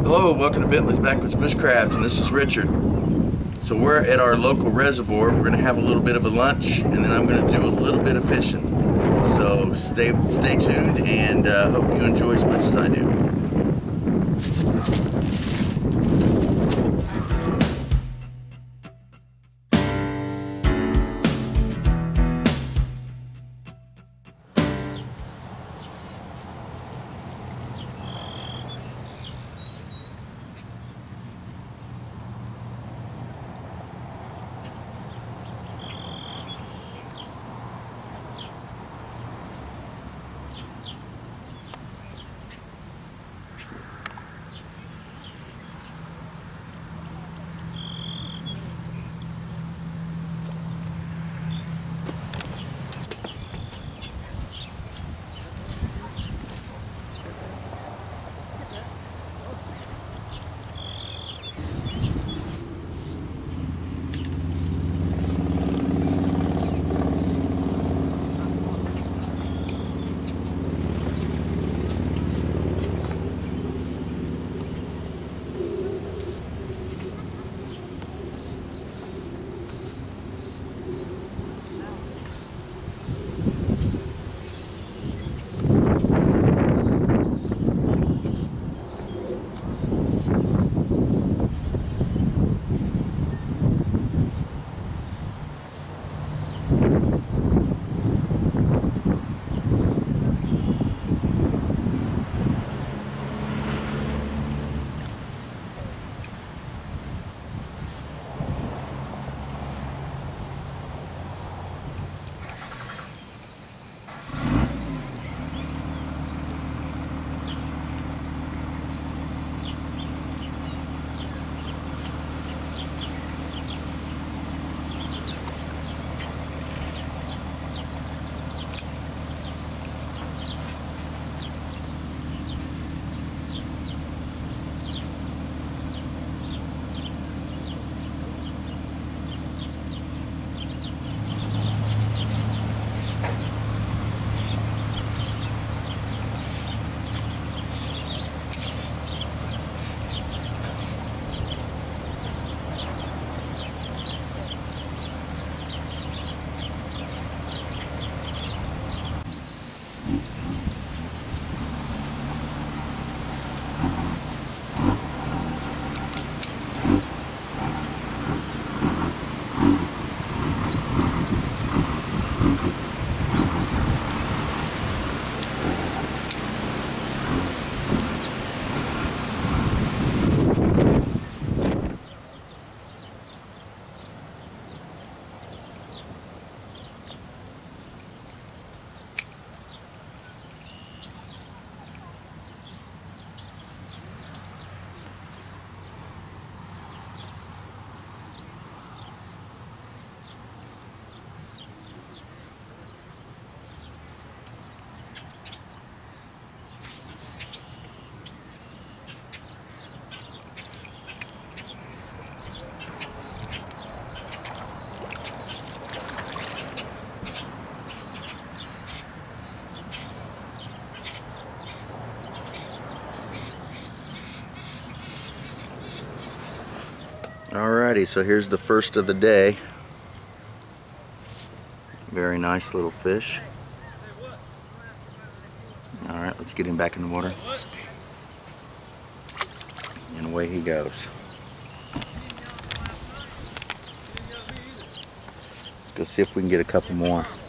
Hello, welcome to Bentley's Backwoods Bushcraft, and this is Richard. So we're at our local reservoir. We're going to have a little bit of a lunch, and then I'm going to do a little bit of fishing. So stay tuned, and hope you enjoy as much as I do. Alrighty, so here's the first of the day. Very nice little fish. Alright, let's get him back in the water. And away he goes. Let's go see if we can get a couple more.